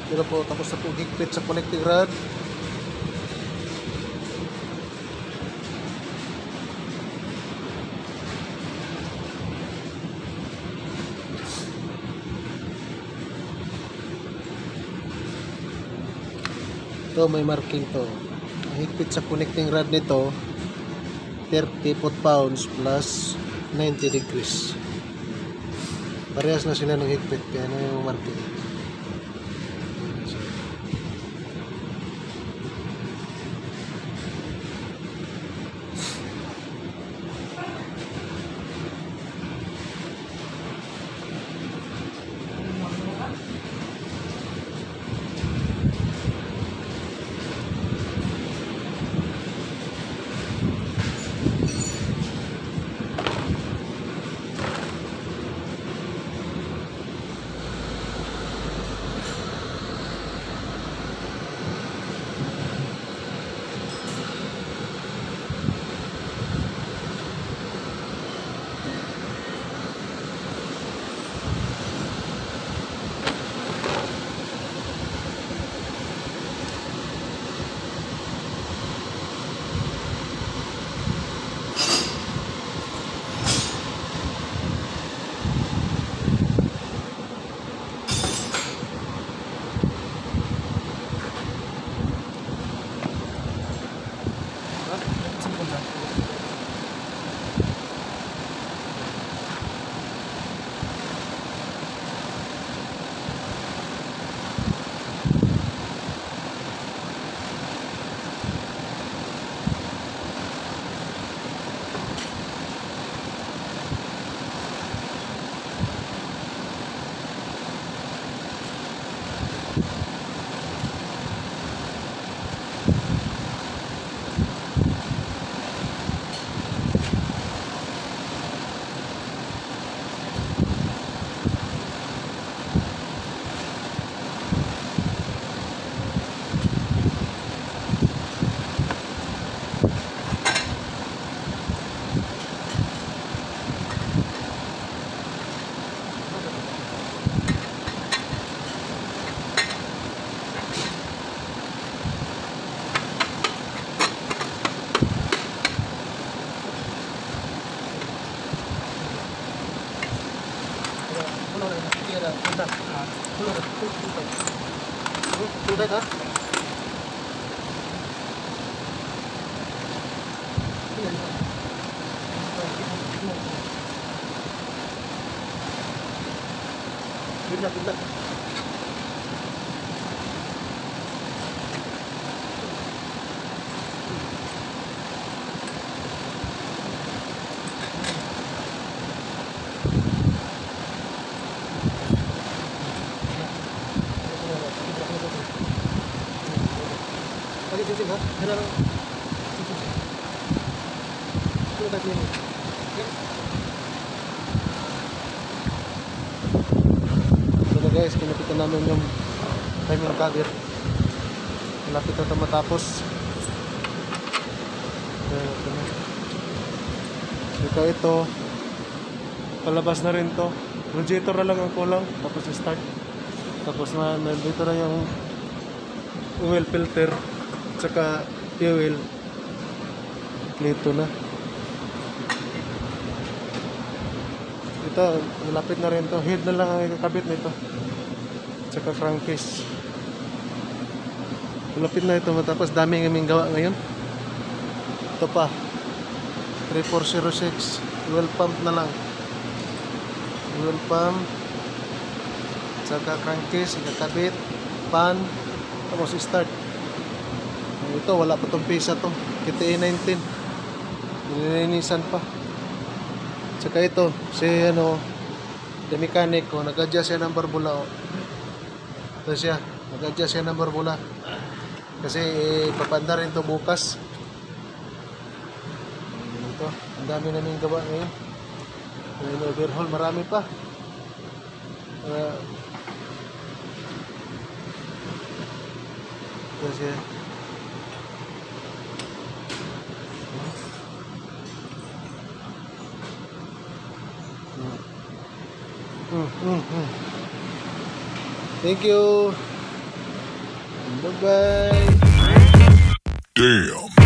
Pero po, tapos na po higpit sa connecting rod. Ito may marking to. Ang higpit sa connecting rod nito 30 foot-pounds plus 90 degrees. Parehas na sila ng higpit kaya na yung marking. Ito na guys, kinapitan namin yung timing cover. Malapit na ito matapos. Ito palabas na rin to. Radiator na lang ang kulang, tapos start. Tapos nandito na yung oil filter tsaka fuel. Dito na. Ito, malapit na rin to. Head na lang ang ikakabit nito. Tsaka crankcase. Malapit na ito matapos. Dami ng aming gawa ngayon. Ito pa. 3406. Fuel pump na lang. Fuel pump. Tsaka crankcase. Ikakabit. Pan. Tapos start. Ito, wala pa itong pisa to. KTA 19. Nilinisan pa. Tsaka ito, si the mechanic ko, nag-adjust siya ng barbula. Ito siya, nag-adjust siya ng barbula. Kasi papanda rin to bukas. Ito, ang dami namin gawa ngayon. Ngayon overhaul, marami pa. Ito siya. Thank you. Bye-bye. Damn.